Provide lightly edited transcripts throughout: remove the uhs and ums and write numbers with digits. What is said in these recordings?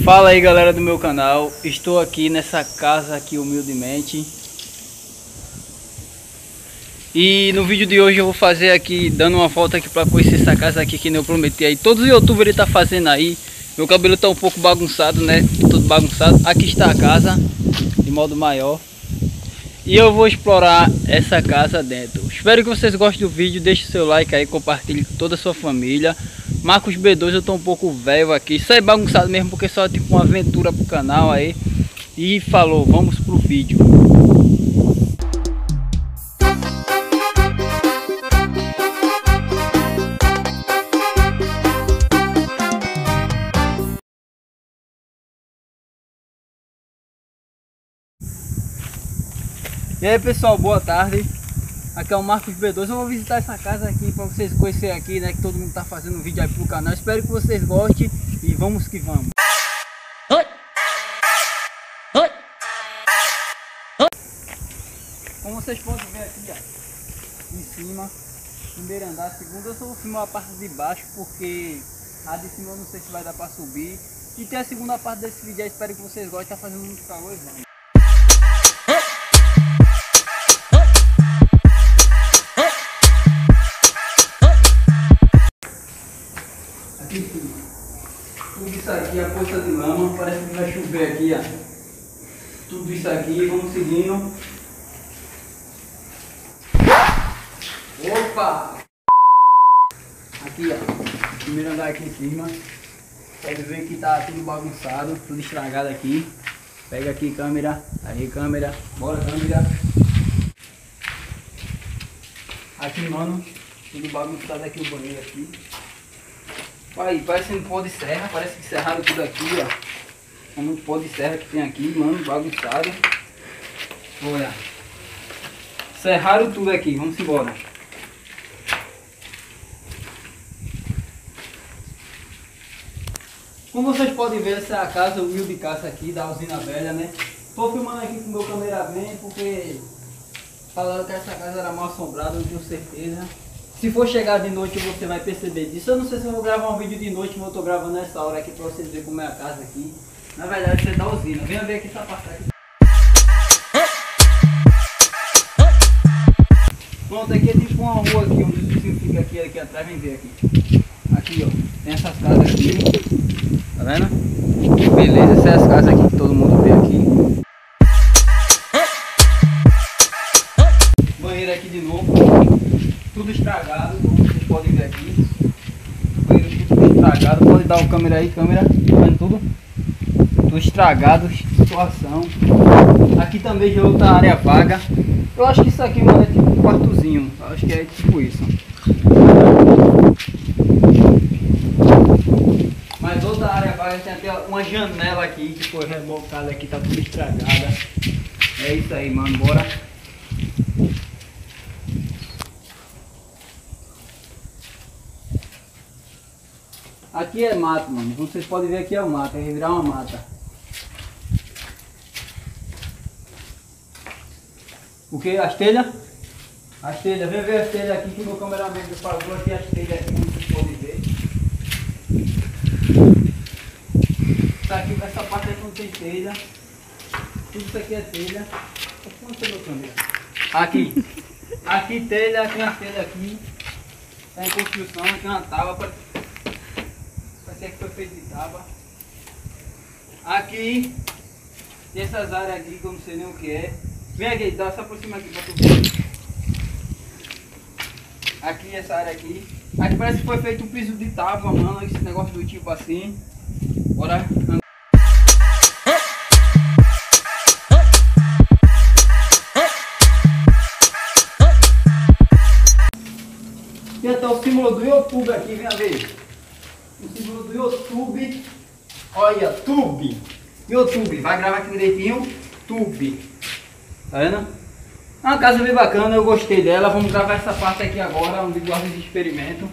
Fala aí galera do meu canal, estou aqui nessa casa aqui humildemente. E no vídeo de hoje eu vou fazer aqui, dando uma volta aqui para conhecer essa casa aqui que nem eu prometi aí. Todos os youtubers tá fazendo aí. Meu cabelo tá um pouco bagunçado, né? Tudo bagunçado. Aqui está a casa, de modo maior. E eu vou explorar essa casa dentro. Espero que vocês gostem do vídeo, deixe seu like aí, compartilhe com toda a sua família. Marca os B2, eu tô um pouco velho aqui. Isso é bagunçado mesmo, porque só é tipo uma aventura pro canal aí. E falou, vamos pro vídeo. E aí pessoal, boa tarde. Aqui é o Marcos B2. Eu vou visitar essa casa aqui para vocês conhecerem aqui, né? Que todo mundo tá fazendo um vídeo aí pro canal. Espero que vocês gostem e vamos que vamos. Como vocês podem ver aqui, ó, em cima, primeiro andar, segundo, eu só vou filmar a parte de baixo porque a de cima eu não sei se vai dar para subir. E tem a segunda parte desse vídeo aí, espero que vocês gostem. Tá fazendo muito calor, vamos. Tudo isso aqui é a poça de lama, parece que vai chover aqui, ó. Tudo isso aqui, vamos seguindo. Opa! Aqui, ó, primeiro andar aqui em cima. Pode ver que tá tudo bagunçado, tudo estragado aqui. Pega aqui câmera, aí câmera, bora câmera. Aqui, mano, tudo bagunçado aqui, o banheiro aqui. Aí, parece um pó de serra, parece que serraram tudo aqui, ó. É muito pó de serra que tem aqui, mano, bagunçado. Olha. Serraram tudo aqui, vamos embora. Como vocês podem ver, essa é a casa, humilde casa aqui da usina velha, né? Tô filmando aqui com o meu cameraman porque falaram que essa casa era mal assombrada, não tenho certeza. Se for chegar de noite você vai perceber disso. Eu não sei se eu vou gravar um vídeo de noite, mas eu tô gravando nessa hora aqui pra vocês verem como é a casa aqui. Na verdade você é da usina. Venha ver aqui essa parte aqui. Pronto, aqui é tipo uma rua aqui, onde os vizinhos ficam aqui atrás, vem ver aqui. Aqui ó, tem essas casas aqui. Tá vendo? Beleza, essas são as casas aqui que todo mundo vê aqui. Banheiro aqui de novo. Tudo estragado, como vocês podem ver aqui. Banheiro tudo estragado. Pode dar o câmera aí, câmera. Tá vendo tudo? Tudo estragado, situação. Aqui também já é outra área vaga. Eu acho que isso aqui, mano, é tipo um quartozinho. Eu acho que é tipo isso. Mas outra área vaga tem até uma janela aqui que foi remolcada aqui, tá tudo estragada. É isso aí, mano, bora. Aqui é mato, mano. Como vocês podem ver, aqui é o mato. Vai virar uma mata. O que? As telhas? As telhas. Vem ver as telhas aqui que o meu cameraman pagou aqui as telhas aqui, como vocês podem ver. Isso aqui, essa parte aqui não tem telha. Tudo isso aqui é telha. Como é meu câmera? Aqui. Aqui telha, tem as telhas aqui. Tá em construção, tem uma tábua. Parece que foi feito de tábua. Aqui tem essas áreas aqui que eu não sei nem o que é. Vem aqui, dá essa por cima aqui pra tu ver. Aqui essa área aqui. Aqui parece que foi feito um piso de tábua, mano. Esse negócio do tipo assim. Bora. Tem até o símbolo do YouTube aqui, vem a ver. O símbolo do YouTube. Olha, Tube. YouTube, vai gravar aqui direitinho. Tube. Tá vendo? É uma casa bem bacana, eu gostei dela. Vamos gravar essa parte aqui agora, um vídeo de experimento.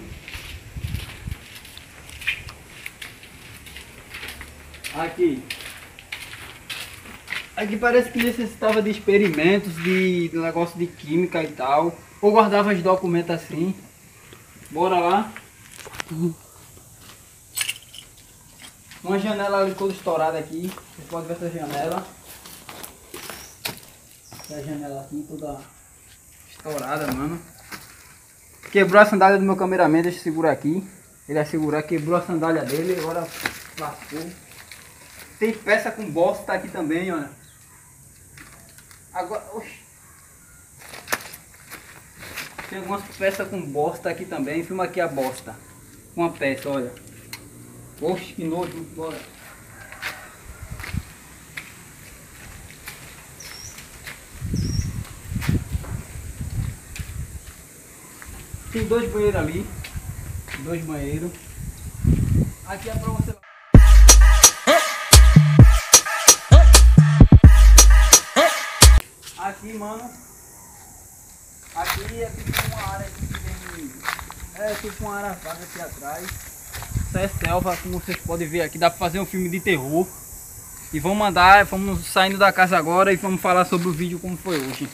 Aqui. Aqui parece que necessitava de experimentos, de negócio de química e tal. Ou guardava os documentos assim. Bora lá. Uma janela ali toda estourada aqui. Vocês podem ver essa janela. Essa janela aqui toda estourada, mano. Quebrou a sandália do meu cameraman, deixa eu segurar aqui. Ele vai segurar, quebrou a sandália dele, agora lascou. Tem peça com bosta aqui também, olha. Agora, oxi. Tem algumas peças com bosta aqui também. Filma aqui a bosta. Uma peça, olha. Oxe, que nojo, bora. Tem 2 banheiros ali. 2 banheiros. Aqui é pra você. Aqui, mano. Aqui é tipo uma área que tem. É tipo uma área vaga aqui atrás. Isso é selva, como vocês podem ver aqui. Dá pra fazer um filme de terror. E vamos andar, vamos saindo da casa agora e vamos falar sobre o vídeo como foi hoje.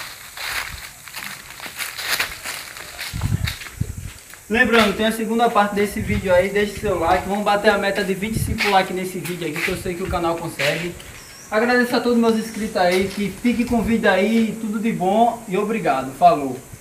Lembrando, tem a segunda parte desse vídeo aí, deixe seu like, vamos bater a meta de 25 likes nesse vídeo aqui, que eu sei que o canal consegue. Agradeço a todos meus inscritos aí, que fiquem com o vídeo aí, tudo de bom e obrigado, falou!